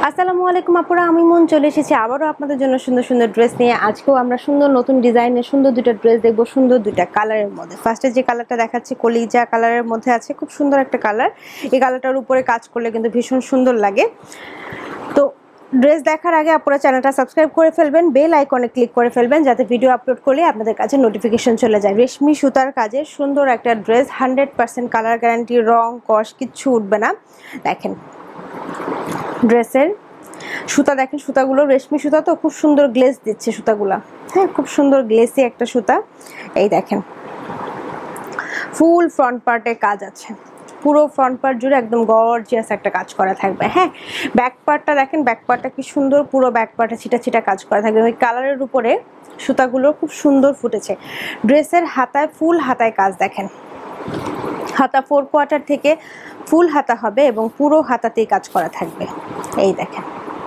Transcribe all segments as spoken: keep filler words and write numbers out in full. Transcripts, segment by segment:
আসসালামু আলাইকুম আপুরা, আমি মন চলে এসেছি আবারও আপনাদের জন্য সুন্দর সুন্দর ড্রেস নিয়ে। আজকেও আমরা সুন্দর নতুন ডিজাইনের সুন্দর দুটো ড্রেস দেখবো, সুন্দর দুইটা কালারের মধ্যে। ফার্স্টে যে কালারটা দেখাচ্ছি কলিজা কালারের মধ্যে আছে, খুব সুন্দর একটা কালার। এই কালারটার উপরে কাজ করলে কিন্তু ভীষণ সুন্দর লাগে। তো ড্রেস দেখার আগে আপনারা চ্যানেলটা সাবস্ক্রাইব করে ফেলবেন, বেল আইকনে ক্লিক করে ফেলবেন যাতে ভিডিও আপলোড করলে আপনাদের কাছে নোটিফিকেশন চলে যায়। রেশমি সুতার কাজে সুন্দর একটা dress, hundred percent colour guarantee, রং কস কিচ্ছু উঠবে না। দেখেন ড্রেসের সুতা, দেখেন সুতাগুলো রেশমি সুতা, তো খুব সুন্দর গ্লেজ দিচ্ছে সুতাগুলা। হ্যাঁ, খুব সুন্দর গ্লেসি একটা সুতা। এই দেখেন ফুল ফ্রন্ট পার্টে কাজ আছে, পুরো ফ্রন্ট পার্ট জুড়ে একদম গর্জিয়াস একটা কাজ করা থাকবে। হ্যাঁ, ব্যাক পার্টটা দেখেন, ব্যাক পার্টটা কি সুন্দর, পুরো ব্যাক পার্টে ছিটা ছিটা কাজ করা থাকবে। ওই কালারের উপরে সুতাগুলো খুব সুন্দর ফুটেছে। ড্রেসের হাতায় ফুল হাতায় কাজ দেখেন, হাতা ফোর কোয়ার্টার থেকে ফুল হাতা হবে এবং পুরো হাতাতেই কাজ করা থাকবে। এই দেখেন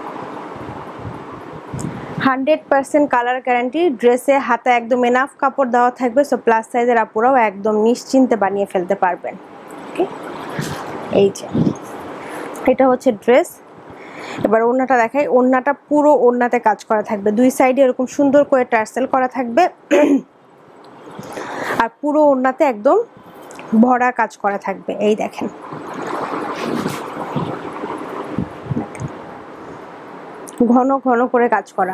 হান্ড্রেড পার্সেন্ট কালার গ্যারান্টি। ড্রেসে হাতে একদম এনাফ কাপড় দেওয়া থাকবে, সো প্লাস সাইজের আপুরাও একদম নিশ্চিন্তে বানিয়ে ফেলতে পারবেন। ওকে, এই যে এটা হচ্ছে ড্রেস। এবার ওড়নাটা দেখাই, ওড়নাটা পুরো ওড়নাতে কাজ করা থাকবে, দুই সাইডে এরকম সুন্দর করে টার্সেল করা থাকবে আর পুরো ওড়নাতে একদম ভরা কাজ করা থাকবে। এই দেখেন ঘন ঘন করে কাজ করা।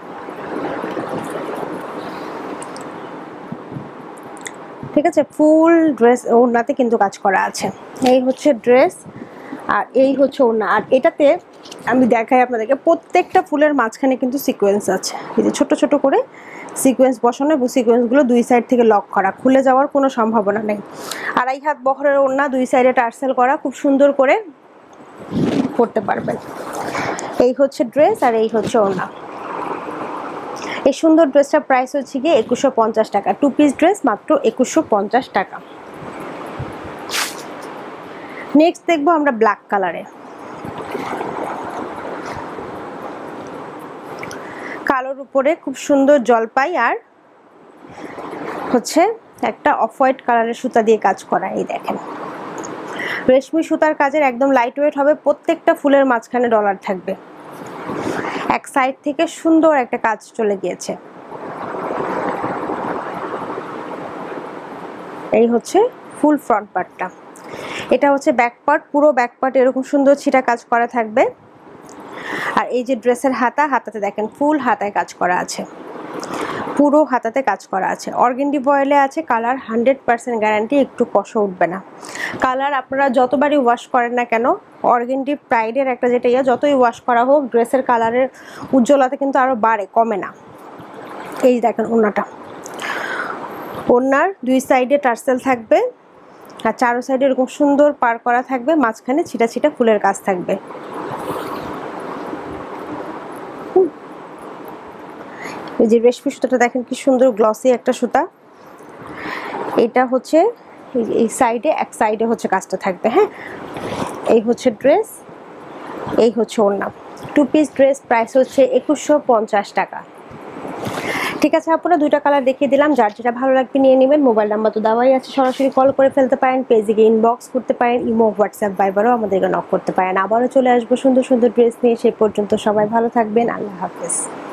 ঠিক আছে, ফুল ড্রেস ওড়নাতে কিন্তু কাজ করা আছে। এই হচ্ছে ড্রেস আর এই হচ্ছে ওড়না। আর এটাতে আমি দেখাই আপনাদেরকে, প্রত্যেকটা ফুলের মাঝখানে কিন্তু সিকোয়েন্স আছে, এই যে ছোট ছোট করে সিকোয়েন্স বসানো এবং সিকোয়েন্সগুলো দুই সাইড থেকে লক করা, খুলে যাওয়ার কোনো সম্ভাবনা নেই। আড়াই হাত বহরের ওড়না, দুই সাইডে টার্সেল করা, খুব সুন্দর করে করতে পারবেন। এই হচ্ছে ড্রেস আর এই হচ্ছে ওড়না। এই সুন্দর ড্রেসটার প্রাইস হচ্ছে গিয়ে একুশশো পঞ্চাশ টাকা। টু পিস ড্রেস মাত্র একুশশো পঞ্চাশ টাকা। নেক্সট দেখবো আমরা ব্ল্যাক কালারে, কালোর উপরে খুব সুন্দর জলপাই আর হচ্ছে একটা অফ হোয়াইট কালারের সুতা দিয়ে কাজ করা। এই দেখেন রেশমি সুতার কাজের একদম লাইট ওয়েট হবে, প্রত্যেকটা ফুলের মাঝখানে ডলার থাকবে, এক সাইড থেকে সুন্দর একটা কাজ চলে গিয়েছে। এই হচ্ছে ফুল ফ্রন্ট পার্টটা, এটা হচ্ছে ব্যাক পার্ট, পুরো ব্যাক পার্ট এরকম সুন্দর ছিটা কাজ করা থাকবে। আর এই যে ড্রেসের হাতা, হাতাতে দেখেন ফুল হাতায় কাজ করা আছে, পুরো হাতাতে কাজ করা আছে। অর্গেন্ডি বয়েলে আছে, কালার হান্ড্রেড পার্সেন্ট গ্যারান্টি, একটু কষ উঠবে না। কালার আপনারা যতবারই ওয়াশ করেন না কেন, অর্গেন্ডি প্রাইডের একটা যেটা ইয়ে, যতই ওয়াশ করা হোক ড্রেসের কালারের উজ্জ্বলতা কিন্তু আরও বাড়ে, কমে না। এই দেখেন ওড়নাটা, ওড়নার দুই সাইডে টার্সেল থাকবে আর চারো সাইডে এরকম সুন্দর পার করা থাকবে, মাঝখানে ছিটা ছিটা ফুলের কাজ থাকবে। এই যে রেশমি সুতাটা দেখেন কি সুন্দর গ্লসি একটা সুতা। এটা হচ্ছে এই সাইডে, এক সাইডে হচ্ছে কাজটা থাকবে। হ্যাঁ, এই হচ্ছে ড্রেস, এই হচ্ছে ওড়না। টু পিস ড্রেস প্রাইস হচ্ছে একুশশো পঞ্চাশ টাকা। ঠিক আছে আপনারা দুইটা কালার দেখিয়ে দিলাম, যার যেটা ভালো লাগবে নিয়ে নেবেন। মোবাইল নাম্বার তো দেওয়াই আছে, সরাসরি কল করে ফেলতে পারেন, পেজে গিয়ে ইনবক্স করতে পারেন, ইমো হোয়াটসঅ্যাপ ভাইবারও আমাদেরকে নক করতে পারেন। আবারও চলে আসবো সুন্দর সুন্দর ড্রেস নিয়ে, সেই পর্যন্ত সবাই ভালো থাকবেন, আল্লাহ হাফেজ।